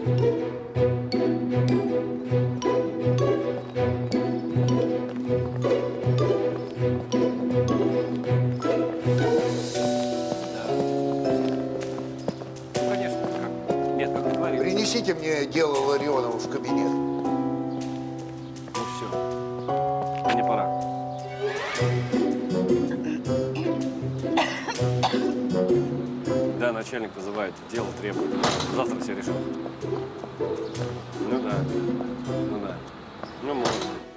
Принесите мне дело Ларионова в кабинет. Ну все, мне пора. Да, начальник вызывает, дело требует. Завтра все решат. Ну да, ну может быть.